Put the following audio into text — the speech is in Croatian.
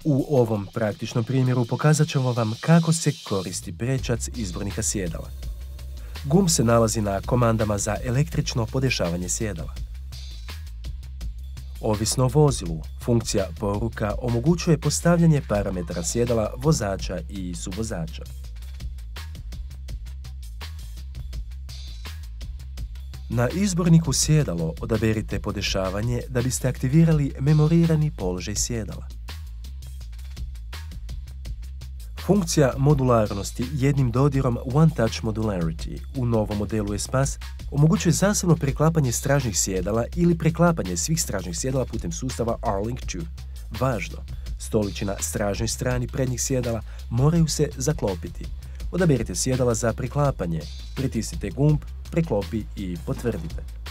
U ovom praktičnom primjeru pokazat ćemo vam kako se koristi prečac izbornika sjedala. Gumb se nalazi na komandama za električno podešavanje sjedala. Ovisno o vozilu, funkcija poruka omogućuje postavljanje parametara sjedala vozača i suvozača. Na izborniku sjedalo odaberite podešavanje da biste aktivirali memorirani položaj sjedala. Funkcija modularnosti jednim dodirom One Touch Modularity u novom modelu Espace omogućuje zasebno preklapanje stražnjih sjedala ili preklapanje svih stražnjih sjedala putem sustava R-Link 2. Važno, stolići na stražnjoj strani prednjih sjedala moraju se zaklopiti. Odaberite sjedala za preklapanje, pritisnite gumb, preklopi i potvrdite.